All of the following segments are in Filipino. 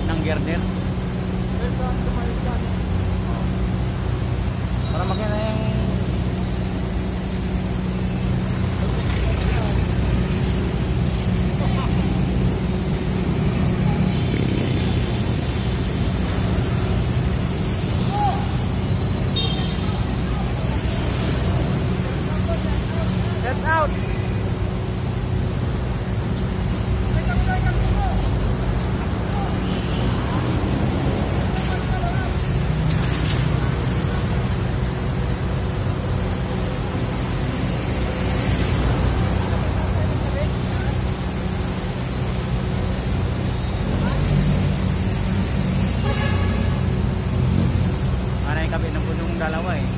ng girder. Para makita yung set out. Kabit ng punong dalawa eh.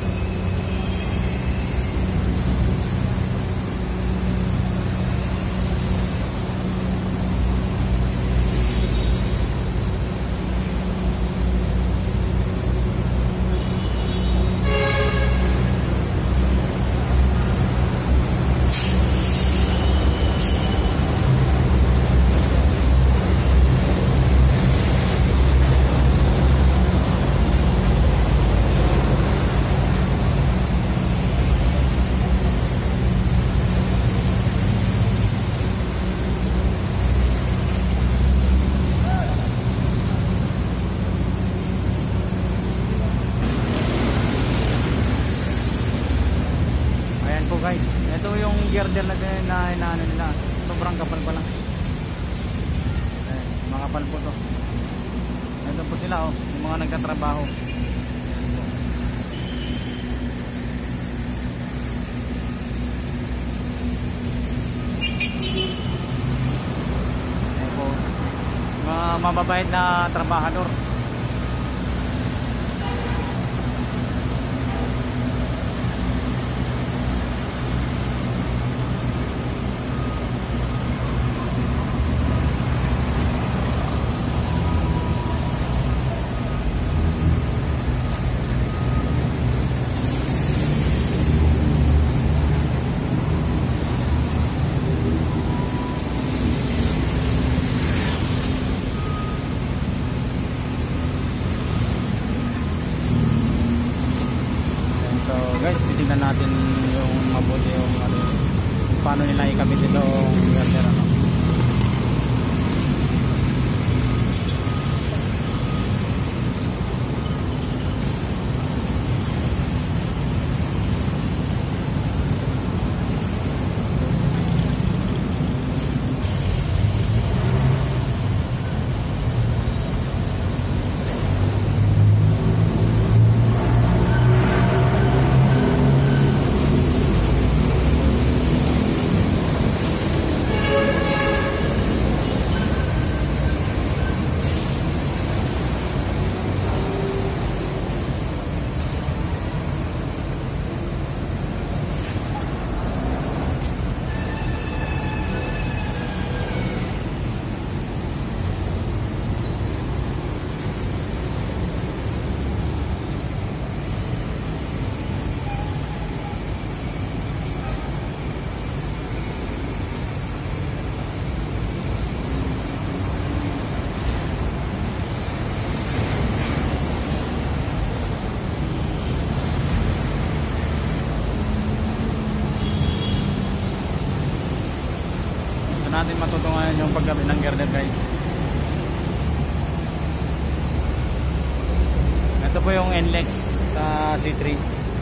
Guys, ito yung girder na inaano nila. Sobrang kapal pa lang. Mga kapal po to. Ito po sila oh, yung mga nagtatrabaho. Ayan po, mga mababait na trabahador. So guys, titignan natin yung mabuti yung paano nila ikabit itong girder ano. Natin matutungan yung paggamit ng girder guys. Ito po yung NLEX sa C3.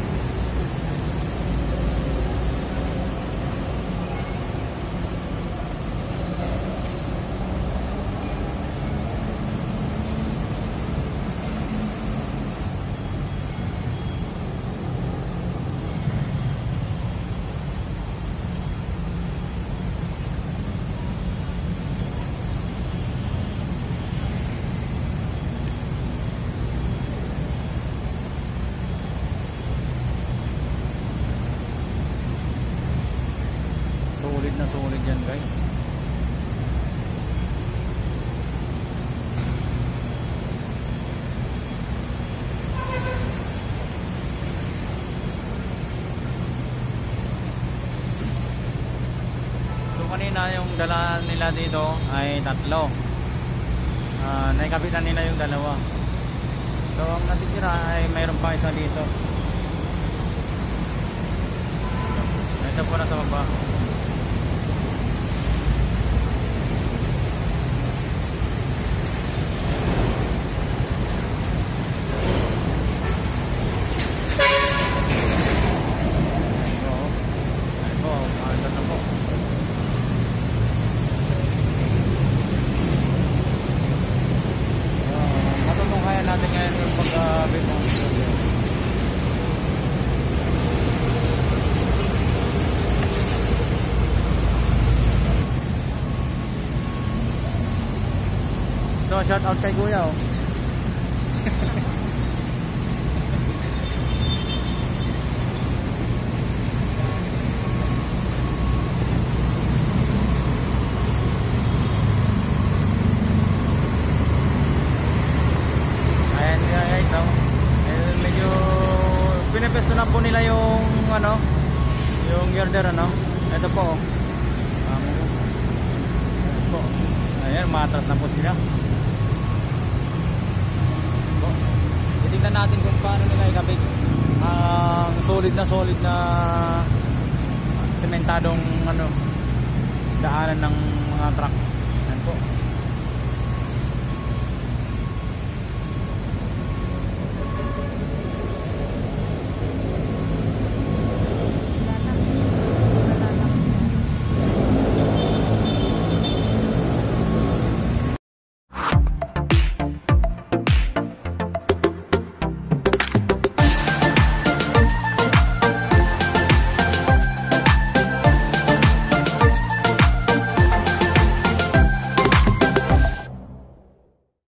Sulit na sulit yan guys. So kanina yung dala nila dito ay tatlo. naikabit na nila yung dalawa. So ang natitira ay mayroon pa isa dito. Ito po nasa baba. Natin ngayon yung pag-bit ng shoulder. So shout out kay Kuya oh. Medyo pinipesto na po nila yung ano, yung girder ano. Ito po. Ito po. Ayan, matras na po sila. Po. Titingnan natin kung paano nila ikabit ang solid na sementadong ano, daanan ng mga truck. Ayan po.